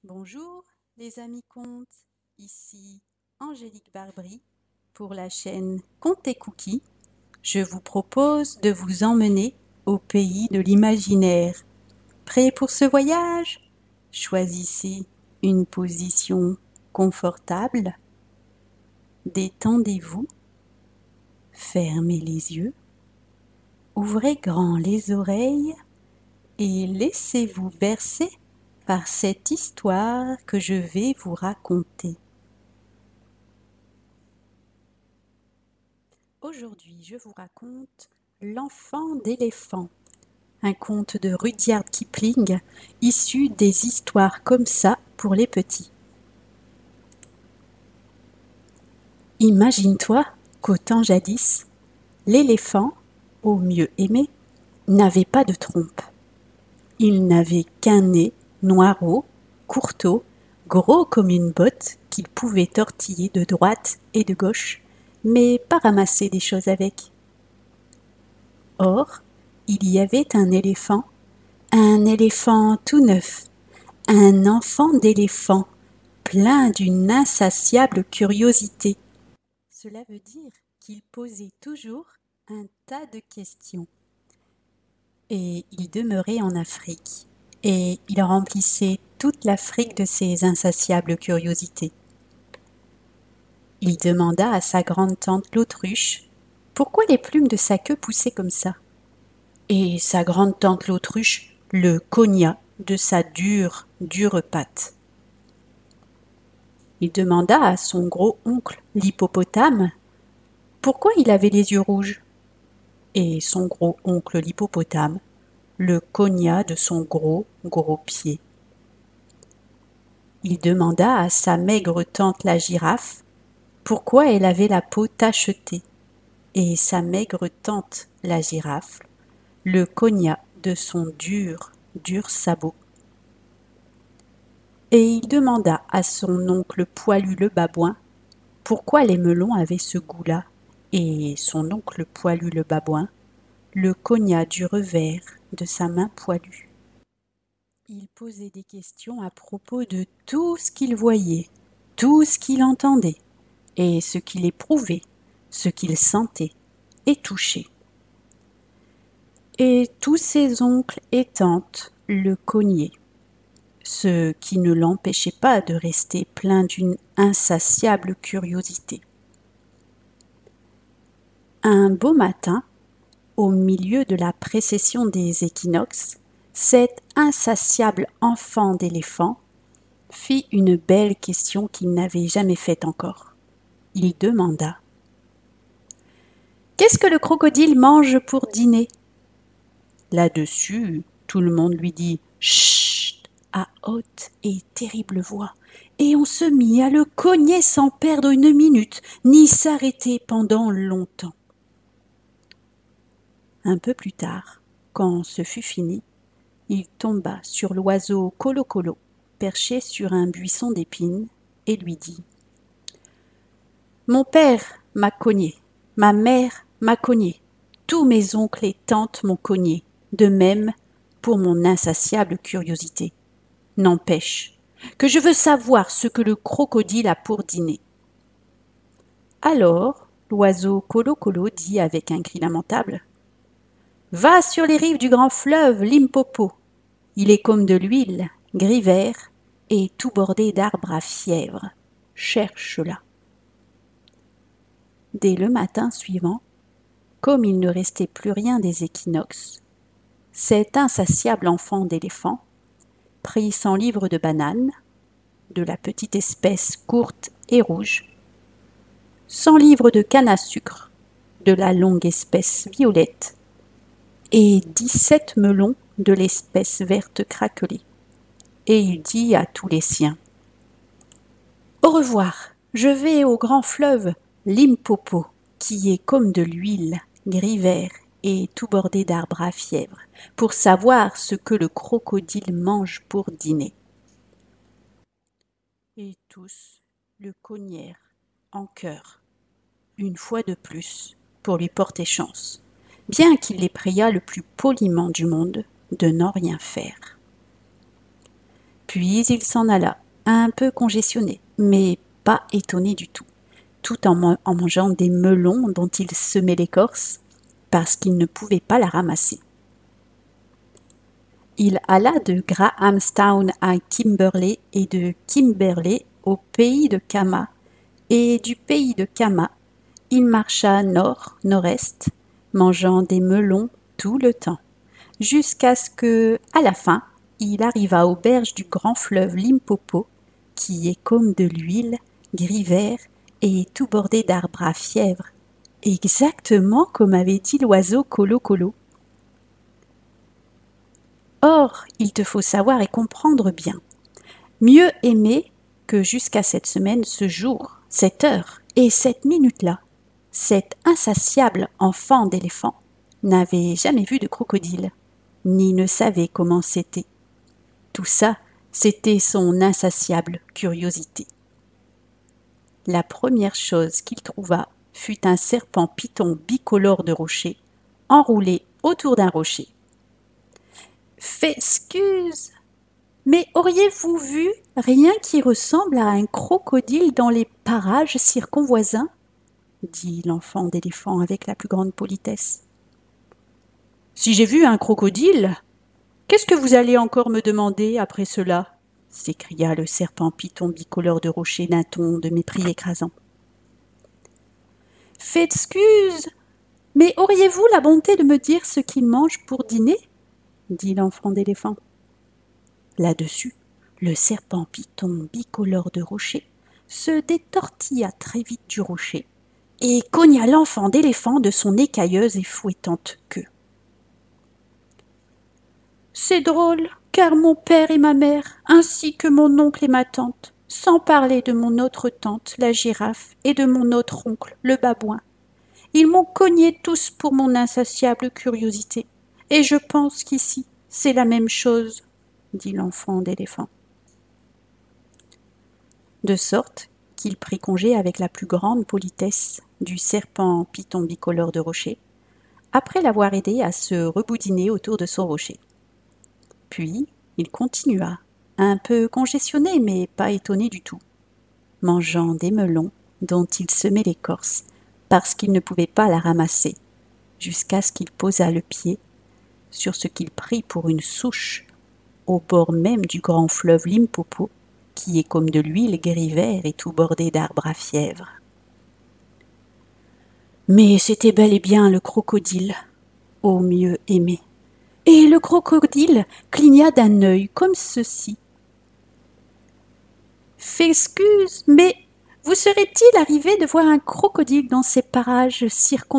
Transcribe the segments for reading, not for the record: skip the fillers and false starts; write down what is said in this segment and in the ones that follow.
Bonjour les amis contes, ici Angélique Barbry pour la chaîne Contes et Cookies. Je vous propose de vous emmener au pays de l'imaginaire. Prêt pour ce voyage? Choisissez une position confortable, détendez-vous, fermez les yeux, ouvrez grand les oreilles et laissez-vous bercer par cette histoire que je vais vous raconter. Aujourd'hui, je vous raconte L'enfant d'éléphant, un conte de Rudyard Kipling issu des histoires comme ça pour les petits. Imagine-toi qu'au temps jadis, l'éléphant, au mieux aimé, n'avait pas de trompe. Il n'avait qu'un nez noirot, courteau, gros comme une botte qu'il pouvait tortiller de droite et de gauche, mais pas ramasser des choses avec. Or, il y avait un éléphant tout neuf, un enfant d'éléphant, plein d'une insatiable curiosité. Cela veut dire qu'il posait toujours un tas de questions. Et il demeurait en Afrique, et il remplissait toute l'Afrique de ses insatiables curiosités. Il demanda à sa grande-tante l'autruche pourquoi les plumes de sa queue poussaient comme ça. Et sa grande-tante l'autruche le cogna de sa dure patte. Il demanda à son gros-oncle l'hippopotame pourquoi il avait les yeux rouges. Et son gros-oncle l'hippopotame le cogna de son gros pied. Il demanda à sa maigre tante la girafe pourquoi elle avait la peau tachetée. Et sa maigre tante la girafe le cogna de son dur sabot. Et il demanda à son oncle poilu le babouin pourquoi les melons avaient ce goût-là, et son oncle poilu le babouin le cogna du revers de sa main poilue. Il posait des questions à propos de tout ce qu'il voyait, tout ce qu'il entendait, et ce qu'il éprouvait, ce qu'il sentait et touchait. Et tous ses oncles et tantes le cognaient, ce qui ne l'empêchait pas de rester plein d'une insatiable curiosité. Un beau matin, au milieu de la précession des équinoxes, cet insatiable enfant d'éléphant fit une belle question qu'il n'avait jamais faite encore. Il demanda « Qu'est-ce que le crocodile mange pour dîner ?» Là-dessus, tout le monde lui dit « Chut !» à haute et terrible voix, et on se mit à le cogner sans perdre une minute, ni s'arrêter pendant longtemps. Un peu plus tard, quand ce fut fini, il tomba sur l'oiseau Colo-Colo, perché sur un buisson d'épines, et lui dit « Mon père m'a cogné, ma mère m'a cogné, tous mes oncles et tantes m'ont cogné, de même pour mon insatiable curiosité. N'empêche que je veux savoir ce que le crocodile a pour dîner. » Alors, l'oiseau Colo-Colo dit avec un cri lamentable « Va sur les rives du grand fleuve Limpopo. Il est comme de l'huile, gris vert et tout bordé d'arbres à fièvre. Cherche-la. » Dès le matin suivant, comme il ne restait plus rien des équinoxes, cet insatiable enfant d'éléphant prit 100 livres de bananes, de la petite espèce courte et rouge, 100 livres de canne à sucre, de la longue espèce violette, et 17 melons de l'espèce verte craquelée. Et il dit à tous les siens « Au revoir, je vais au grand fleuve Limpopo, qui est comme de l'huile, gris vert et tout bordé d'arbres à fièvre, pour savoir ce que le crocodile mange pour dîner. » Et tous le cognèrent en chœur, une fois de plus, pour lui porter chance, bien qu'il les priât le plus poliment du monde de n'en rien faire. Puis il s'en alla, un peu congestionné, mais pas étonné du tout en mangeant des melons dont il semait l'écorce, parce qu'il ne pouvait pas la ramasser. Il alla de Grahamstown à Kimberley et de Kimberley au pays de Kama, et du pays de Kama, il marcha nord-nord-est, mangeant des melons tout le temps, jusqu'à ce que, à la fin, il arriva aux berges du grand fleuve Limpopo, qui est comme de l'huile, gris vert et tout bordé d'arbres à fièvre, exactement comme avait dit l'oiseau Colo Colo. Or, il te faut savoir et comprendre bien. Mieux aimer que jusqu'à cette semaine, ce jour, cette heure et cette minute-là, cet insatiable enfant d'éléphant n'avait jamais vu de crocodile, ni ne savait comment c'était. Tout ça, c'était son insatiable curiosité. La première chose qu'il trouva fut un serpent python bicolore de rocher, enroulé autour d'un rocher. « F'excuse, mais auriez-vous vu rien qui ressemble à un crocodile dans les parages circonvoisins ?» dit l'enfant d'éléphant avec la plus grande politesse. « Si j'ai vu un crocodile, qu'est-ce que vous allez encore me demander après cela ?» s'écria le serpent python bicolore de rocher d'un ton de mépris écrasant. « F'excuse, mais auriez-vous la bonté de me dire ce qu'il mange pour dîner ?» dit l'enfant d'éléphant. Là-dessus, le serpent python bicolore de rocher se détortilla très vite du rocher et cogna l'enfant d'éléphant de son écailleuse et fouettante queue. C'est drôle, car mon père et ma mère, ainsi que mon oncle et ma tante, sans parler de mon autre tante, la girafe, et de mon autre oncle, le babouin, ils m'ont cogné tous pour mon insatiable curiosité, et je pense qu'ici, c'est la même chose, dit l'enfant d'éléphant. De sorte qu'il prit congé avec la plus grande politesse du serpent python bicolore de rocher, après l'avoir aidé à se reboudiner autour de son rocher. Puis il continua, un peu congestionné mais pas étonné du tout, mangeant des melons dont il semait l'écorce, parce qu'il ne pouvait pas la ramasser, jusqu'à ce qu'il posât le pied sur ce qu'il prit pour une souche, au bord même du grand fleuve Limpopo, qui est comme de l'huile gris vert et tout bordé d'arbres à fièvre. Mais c'était bel et bien le crocodile, ô mieux aimé. Et le crocodile cligna d'un œil comme ceci. « F'excuse, mais vous serait-il arrivé de voir un crocodile dans ces parages circonvoisins ?»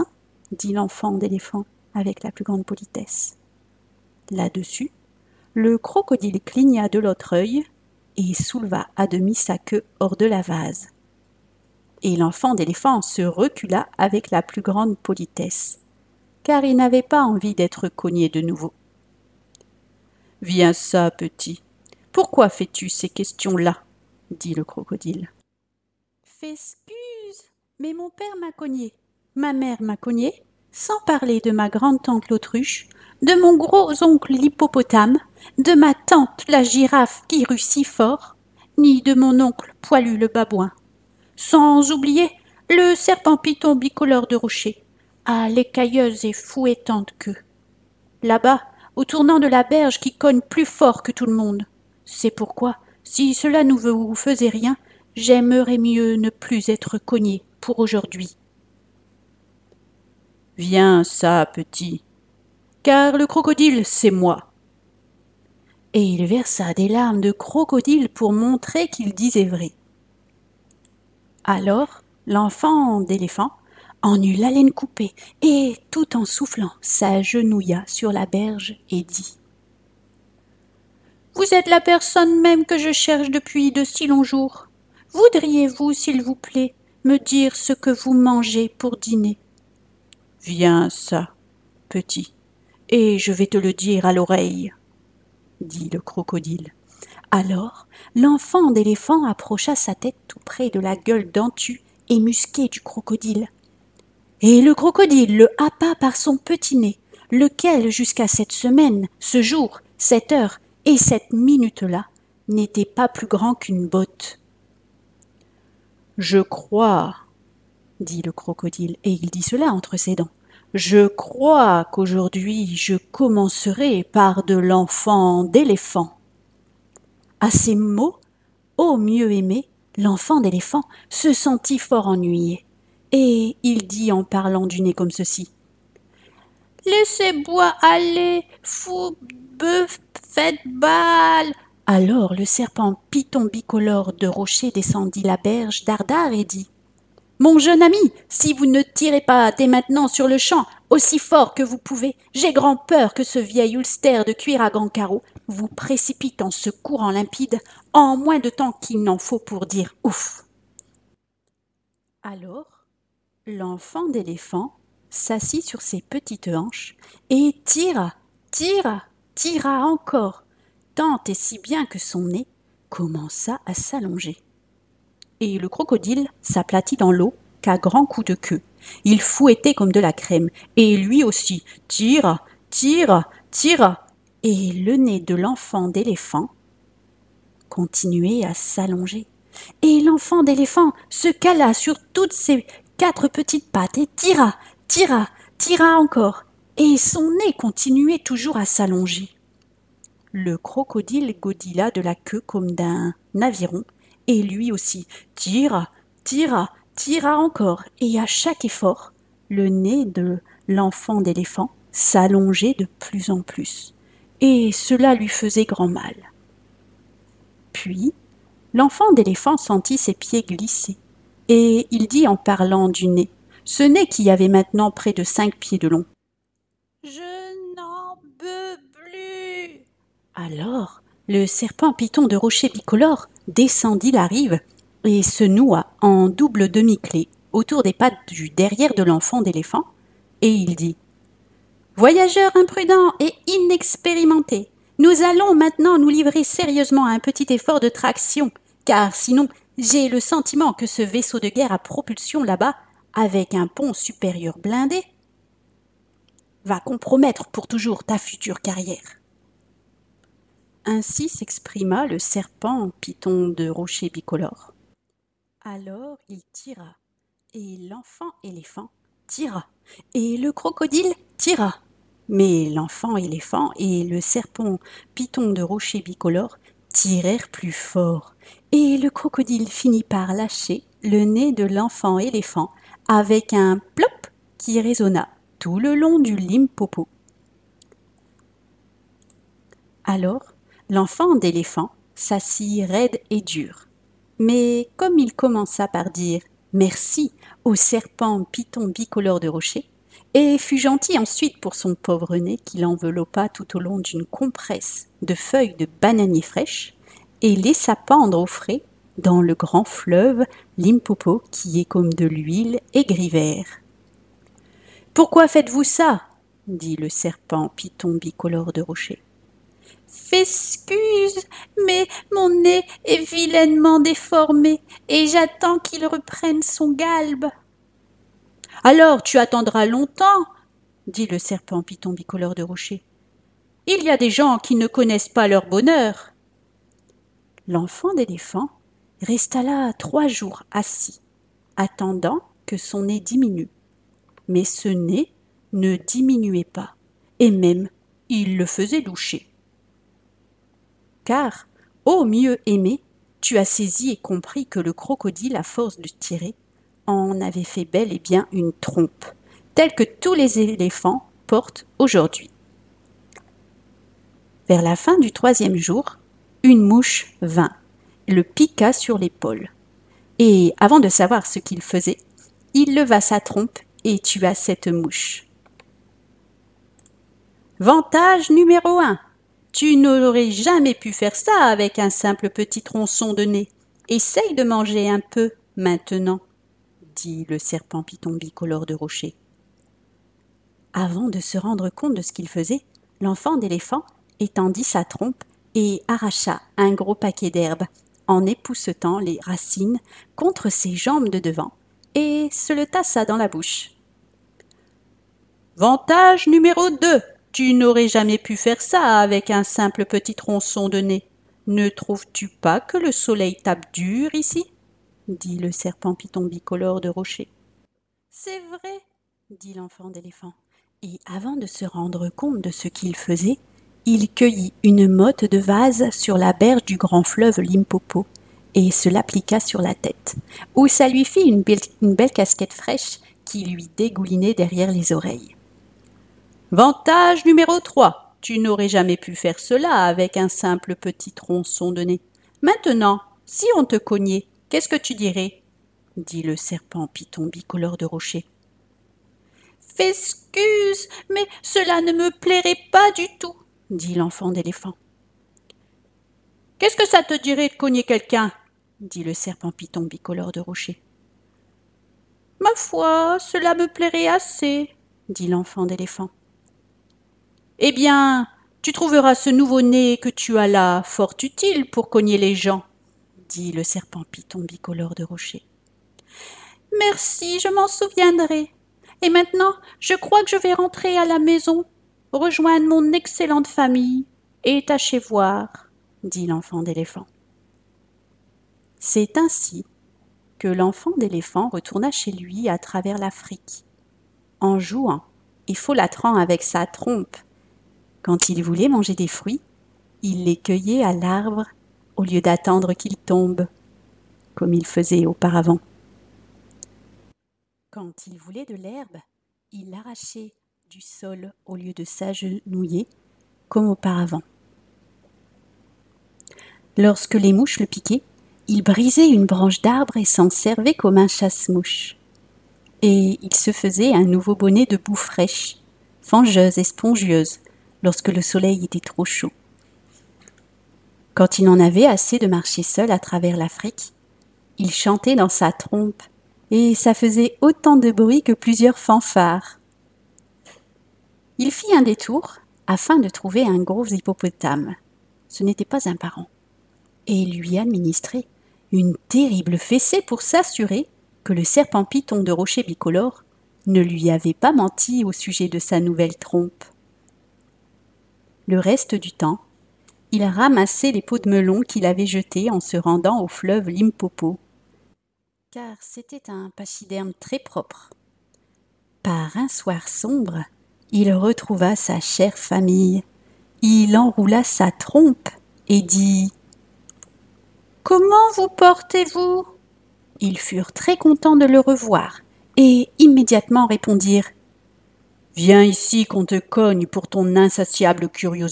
dit l'enfant d'éléphant avec la plus grande politesse. Là-dessus, le crocodile cligna de l'autre œil et souleva à demi sa queue hors de la vase. Et l'enfant d'éléphant se recula avec la plus grande politesse, car il n'avait pas envie d'être cogné de nouveau. « Viens ça, petit. Pourquoi fais-tu ces questions-là » dit le crocodile. « F'excuse, mais mon père m'a cogné, ma mère m'a cogné, sans parler de ma grande-tante l'autruche, de mon gros-oncle l'hippopotame, de ma tante la girafe qui rue si fort, ni de mon oncle poilu le babouin. Sans oublier le serpent python bicolore de rocher, à l'écailleuse et fouettante queue. Là-bas, au tournant de la berge qui cogne plus fort que tout le monde. C'est pourquoi, si cela ne vous faisait rien, j'aimerais mieux ne plus être cogné pour aujourd'hui. Viens ça, petit, car le crocodile, c'est moi. Et il versa des larmes de crocodile pour montrer qu'il disait vrai. Alors, l'enfant d'éléphant en eut l'haleine coupée et, tout en soufflant, s'agenouilla sur la berge et dit « Vous êtes la personne même que je cherche depuis de si longs jours. Voudriez-vous, s'il vous plaît, me dire ce que vous mangez pour dîner ?»« Viens ça, petit, et je vais te le dire à l'oreille, » dit le crocodile. Alors, l'enfant d'éléphant approcha sa tête tout près de la gueule dentue et musquée du crocodile. Et le crocodile le happa par son petit nez, lequel, jusqu'à cette semaine, ce jour, cette heure et cette minute-là, n'était pas plus grand qu'une botte. « Je crois, dit le crocodile, et il dit cela entre ses dents, je crois qu'aujourd'hui je commencerai par de l'enfant d'éléphant. » À ces mots, ô mieux aimé, l'enfant d'éléphant se sentit fort ennuyé, et il dit en parlant du nez comme ceci. « Laissez-moi aller, fou bœuf, faites balle !» Alors le serpent Python bicolore de rocher descendit la berge d'Ardard et dit « Mon jeune ami, si vous ne tirez pas dès maintenant sur le champ, aussi fort que vous pouvez, j'ai grand peur que ce vieil ulster de cuir à grands carreaux vous précipite en ce courant limpide en moins de temps qu'il n'en faut pour dire ouf. » Alors, l'enfant d'éléphant s'assit sur ses petites hanches et tira encore, tant et si bien que son nez commença à s'allonger. Et le crocodile s'aplatit dans l'eau qu'à grands coups de queue. Il fouettait comme de la crème, et lui aussi tira, et le nez de l'enfant d'éléphant continuait à s'allonger. Et l'enfant d'éléphant se cala sur toutes ses 4 petites pattes et tira encore, et son nez continuait toujours à s'allonger. Le crocodile godilla de la queue comme d'un aviron, et lui aussi tira encore, et à chaque effort, le nez de l'enfant d'éléphant s'allongeait de plus en plus, et cela lui faisait grand mal. Puis, l'enfant d'éléphant sentit ses pieds glisser, et il dit en parlant du nez, ce nez qui avait maintenant près de 5 pieds de long. « Je n'en peux plus !» Alors, le serpent Python de rocher bicolore descendit la rive et se noua en double demi-clé autour des pattes du derrière de l'enfant d'éléphant, et il dit « Voyageur imprudent et inexpérimenté, nous allons maintenant nous livrer sérieusement à un petit effort de traction, car sinon j'ai le sentiment que ce vaisseau de guerre à propulsion là-bas, avec un pont supérieur blindé, va compromettre pour toujours ta future carrière. » Ainsi s'exprima le serpent Python de rocher bicolore. Alors il tira, et l'enfant éléphant tira, et le crocodile tira. Mais l'enfant éléphant et le serpent Python de rocher bicolore tirèrent plus fort, et le crocodile finit par lâcher le nez de l'enfant éléphant avec un plop qui résonna tout le long du Limpopo. Alors, l'enfant d'éléphant s'assit raide et dur. Mais comme il commença par dire « merci » au serpent Python bicolore de rocher, et fut gentil ensuite pour son pauvre nez qu'il enveloppa tout au long d'une compresse de feuilles de bananier fraîches, et laissa pendre au frais dans le grand fleuve Limpopo qui est comme de l'huile et gris vert. « Pourquoi faites-vous ça ?» dit le serpent Python bicolore de rocher. « F'excuse, mais mon nez est vilainement déformé, et j'attends qu'il reprenne son galbe. »« Alors tu attendras longtemps, » dit le serpent Python bicolore de rocher. « Il y a des gens qui ne connaissent pas leur bonheur. » L'enfant d'éléphant resta là 3 jours assis, attendant que son nez diminue. Mais ce nez ne diminuait pas, et même il le faisait loucher. Car, ô mieux aimé, tu as saisi et compris que le crocodile, à force de tirer, en avait fait bel et bien une trompe, telle que tous les éléphants portent aujourd'hui. Vers la fin du 3e jour, une mouche vint, le piqua sur l'épaule. Et avant de savoir ce qu'il faisait, il leva sa trompe et tua cette mouche. Vantage numéro 1. Tu n'aurais jamais pu faire ça avec un simple petit tronçon de nez. Essaye de manger un peu maintenant, dit le serpent Python bicolore de rocher. Avant de se rendre compte de ce qu'il faisait, l'enfant d'éléphant étendit sa trompe et arracha un gros paquet d'herbes en époussetant les racines contre ses jambes de devant et se le tassa dans la bouche. Vantage numéro 2. Tu n'aurais jamais pu faire ça avec un simple petit tronçon de nez. Ne trouves-tu pas que le soleil tape dur ici? Dit le serpent python bicolore de rocher. C'est vrai, dit l'enfant d'éléphant, et avant de se rendre compte de ce qu'il faisait, il cueillit une motte de vase sur la berge du grand fleuve Limpopo et se l'appliqua sur la tête, où ça lui fit une belle casquette fraîche qui lui dégoulinait derrière les oreilles. Vantage numéro 3. Tu n'aurais jamais pu faire cela avec un simple petit tronçon de nez. Maintenant, si on te cognait, qu'est-ce que tu dirais? Dit le serpent python bicolore de rocher. F'excuse, mais cela ne me plairait pas du tout, dit l'enfant d'éléphant. Qu'est-ce que ça te dirait de cogner quelqu'un? Dit le serpent python bicolore de rocher. Ma foi, cela me plairait assez, dit l'enfant d'éléphant. Eh bien, tu trouveras ce nouveau nez que tu as là fort utile pour cogner les gens, dit le serpent python bicolore de rocher. Merci, je m'en souviendrai. Et maintenant, je crois que je vais rentrer à la maison, rejoindre mon excellente famille et tâcher voir, dit l'enfant d'éléphant. C'est ainsi que l'enfant d'éléphant retourna chez lui à travers l'Afrique, en jouant et folâtrant avec sa trompe. Quand il voulait manger des fruits, il les cueillait à l'arbre au lieu d'attendre qu'ils tombent, comme il faisait auparavant. Quand il voulait de l'herbe, il l'arrachait du sol au lieu de s'agenouiller, comme auparavant. Lorsque les mouches le piquaient, il brisait une branche d'arbre et s'en servait comme un chasse-mouche. Et il se faisait un nouveau bonnet de boue fraîche, fangeuse et spongieuse, lorsque le soleil était trop chaud. Quand il en avait assez de marcher seul à travers l'Afrique, il chantait dans sa trompe, et ça faisait autant de bruit que plusieurs fanfares. Il fit un détour afin de trouver un gros hippopotame. Ce n'était pas un parent. Et il lui administrait une terrible fessée pour s'assurer que le serpent python de rocher bicolore ne lui avait pas menti au sujet de sa nouvelle trompe. Le reste du temps, il ramassait les pots de melon qu'il avait jetés en se rendant au fleuve Limpopo, car c'était un pachyderme très propre. Par un soir sombre, il retrouva sa chère famille. Il enroula sa trompe et dit « Comment vous portez-vous » Ils furent très contents de le revoir et immédiatement répondirent « Viens ici qu'on te cogne pour ton insatiable curiosité. »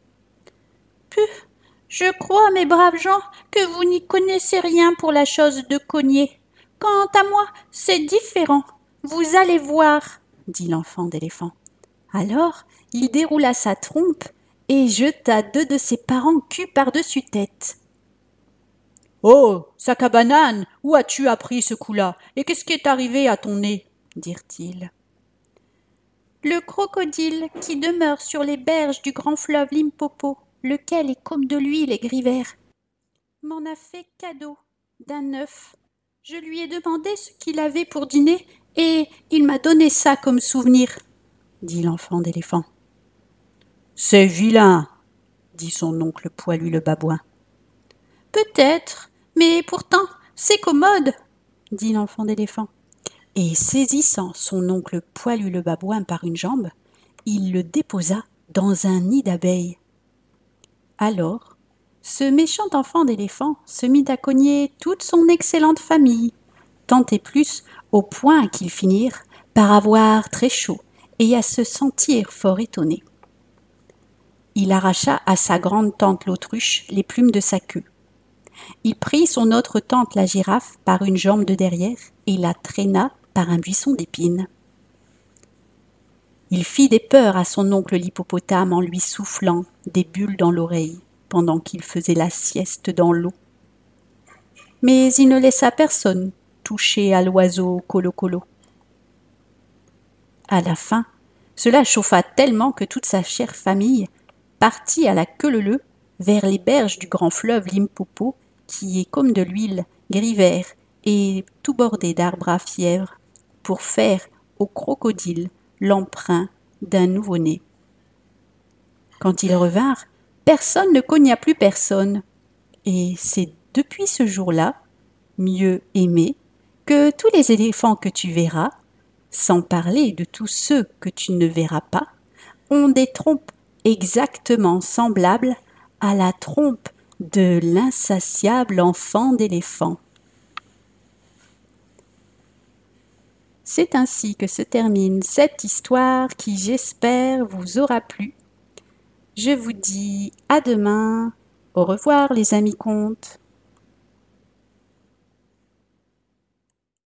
« Je crois, mes braves gens, que vous n'y connaissez rien pour la chose de cogner. Quant à moi, c'est différent. Vous allez voir, dit l'enfant d'éléphant. Alors, il déroula sa trompe et jeta deux de ses parents cul par-dessus tête. Oh, sac à banane, où as-tu appris ce coup-là? Et qu'est-ce qui est arrivé à ton nez? Dirent-ils. Le crocodile qui demeure sur les berges du grand fleuve Limpopo, lequel est comme de l'huile et gris vert, m'en a fait cadeau d'un œuf. Je lui ai demandé ce qu'il avait pour dîner et il m'a donné ça comme souvenir, dit l'enfant d'éléphant. C'est vilain, dit son oncle poilu le babouin. Peut-être, mais pourtant c'est commode, dit l'enfant d'éléphant. Et saisissant son oncle poilu le babouin par une jambe, il le déposa dans un nid d'abeilles. Alors, ce méchant enfant d'éléphant se mit à cogner toute son excellente famille, tant et plus au point qu'ils finirent par avoir très chaud et à se sentir fort étonnés. Il arracha à sa grande tante l'autruche les plumes de sa queue. Il prit son autre tante la girafe par une jambe de derrière et la traîna par un buisson d'épines. Il fit des peurs à son oncle l'hippopotame en lui soufflant des bulles dans l'oreille pendant qu'il faisait la sieste dans l'eau. Mais il ne laissa personne toucher à l'oiseau colo-colo. À la fin, cela chauffa tellement que toute sa chère famille partit à la queue leu-leu vers les berges du grand fleuve Limpopo, qui est comme de l'huile, gris vert et tout bordé d'arbres à fièvre, pour faire au crocodile l'emprunt d'un nouveau-né. Quand ils revinrent, Personne ne cogna plus personne. Et c'est depuis ce jour-là, mieux aimé, que tous les éléphants que tu verras, sans parler de tous ceux que tu ne verras pas, ont des trompes exactement semblables à la trompe de l'insatiable enfant d'éléphant. C'est ainsi que se termine cette histoire qui, j'espère, vous aura plu. Je vous dis à demain. Au revoir les amis contes.